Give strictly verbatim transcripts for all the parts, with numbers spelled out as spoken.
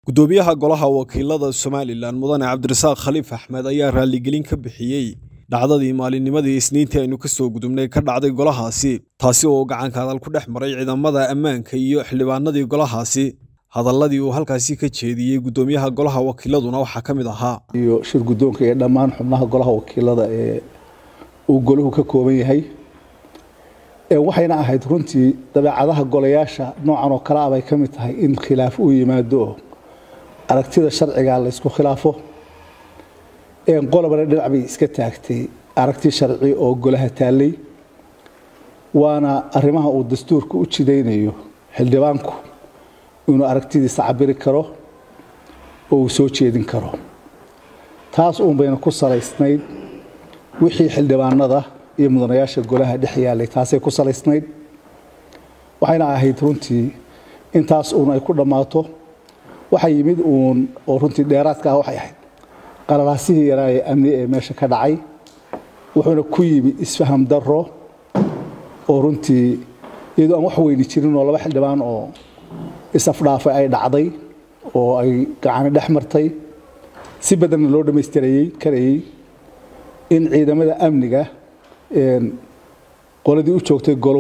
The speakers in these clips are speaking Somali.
gudoomiyaha golaha wakiilada Somaliland mudane Cabdirasaaq Khaliif Axmed ayaa raaligelin ka bixiyay dhacdadii maalinnimadii Isniintii aynu ka soo gudubnay ka dhacday golahaasi taasi oo gacan ka hadal ku dhex maray ciidamada ammaanka iyo xildhibaanadii golahaasi hadalladii uu halkaasi ka jeediyay gudoomiyaha golaha wakiiladuna waxa ka mid ahaa iyo shir gudoonka ee dhammaan xubnaha golaha wakiilada ee uu goluhu ka kooban yahay ee waxayna ahayd runtii dabeecadaha golayaasha noocan oo kala ah ay ka mid tahay in khilaaf uu yimaado aragtida sharciga la isku khilaafo ee qolobana dhinac bay iska taagtay aragti sharci oo golaha taalay waana arrimaha uu dastuurku u jideynayo xildhibaanku inuu aragtidiisa cabiri karo oo uu soo jeedin karo taas uun bayna ku salaysnayd wixii xildhibaanada iyo mudanayaasha golaha dhex yaalay taasay ku salaysnayd waxayna ahayd runtii intaas uun ay ku dhammaato waxa yimid uun oo runtii dheeraadka ah waxay ahayd qalalaasihii yaraa ee amni ee meesha ka dhacay wuxuuna ku yimid isfaham darro oo runtii iyadoo aan wax weyni jirin oo laba xildhibaan oo isafdhaafay ay dhacday oo ay gacan dhex martay si badan loo dhameystirayay karayay in ciidamada amniga een qoladii u joogtay golo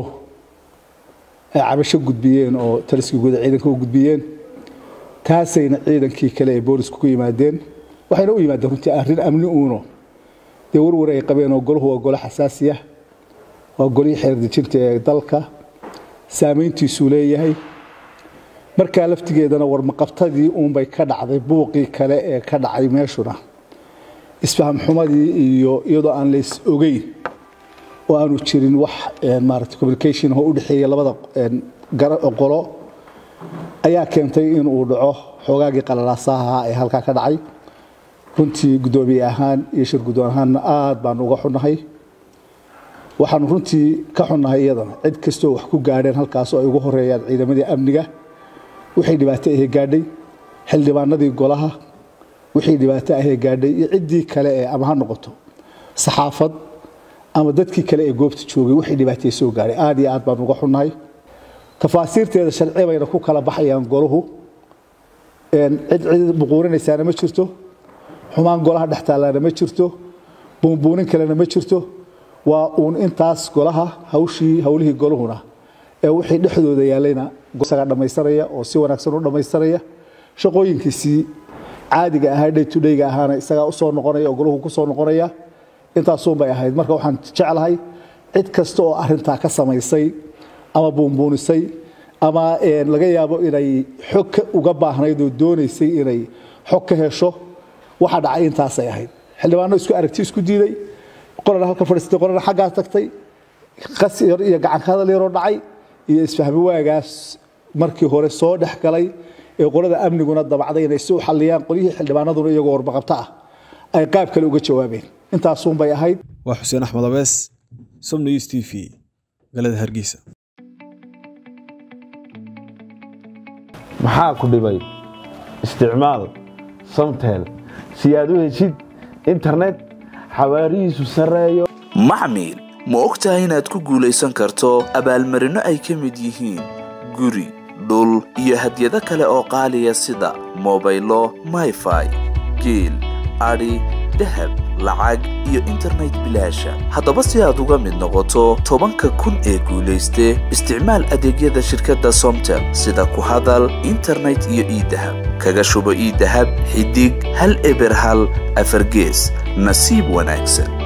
ay cabasho gudbiyeen oo taliska guud ciidanka u gudbiyeen taasayna ciidankii kale ee boolisku ku yimaadeen waxayna u yimaadeen runtii arrin amni uuno dee warwar ay qabeen oo goluhu waa golo xasaasi ah waa golihii xeer dejinta ee dalka saameyntiisu leeyahay markaa laftigeedana warmaqabtadii uunbay ka dhacday buuqii kale ee ka dhacay meeshuna isfaham xumadii iyo iyadoo aan la is ogeyn oo aanu jirin wax maaragtay communication oo u dhaxeeya labada qolo ayaa keentay in uu dhaco xoogaagii qalalaasaha ee halka ka dhacay runtii gudoomiye ahaan iyo shir gudoon ahaan aad baan uga xunahay waxaan runtii ka xunahay iyadana cid kastoo wax ku gaadheen halkaas oo ay ugu horeeyaan ciidamadii amniga wixii dhibaato ah gaadhay xildhibaanadii golaha wixii dhibaato ah gaadhay iyo cidii kale ee ama ha noqoto saxaafad ama dadkii kale ee goobta joogay wixii dhibaato soo gaaray aad iyo aad baan uga xunahay tafaasiirteeda sharci bayna ku kala baxayaan goluhu een cid cid buquurinaysaana ma jirto xumaan golaha dhextaalaana ma jirto buunbuunin kalena ma jirto waa uun intaas golaha hawshii hawlihii goluhuna ee wixii dhexdooda yaalayna isaga dhameystiraya oo si wanaagsan u dhameystiraya shaqooyinkiisii caadiga ahaa day to day ga ahaana isaga u soo noqonaya oo goluhu ku soo noqonaya intaas oo bay ahayd marka waxaan jecelahay cid kasta oo arinta ka samaysay ama buunbuunisay ama een laga yaabo inay xog uga baahnayd oo doonaysay inay xog ka hesho waxa dhacay intaas ay ahayd xildhibaano isku aragti isku diiday qolada halka fadhiistay qolada xagga tagtay qasir iyo gacan ka hadal yaro dhacay iyo isfahmi waagaas markii hore soo dhex galay ee qolada amniguna dabacday inay soo xaliyaan qolihii xildhibaanaduna iyagoo warbaqabta ah ay qaab kale uga jawaabeen intaas uun bay ahayd waa Xuseen Axmed Abees Somnews T V galada Hargeysa maxaa ku dhibay isticmaal Somtel si aad u heshid internet xawaarihiisu sareeyo macmiil ma ogtahay inaad ku guulaysan karto abaalmarino ay ka mid yihiin guri dhul iyo hadiyado kale oo qaaliya sida mobaylo Wi-Fi geel ari dahab lacag iyo internet bilaasha haddaba si aad uga mid noqoto tobanka kun ee guulayste isticmaal adeegyada shirkadda Somtel sida ku hadal internet iyo e-dahab kaga shubo e-dahab xidig hal eber hal afar gees nasiib wanaagsan.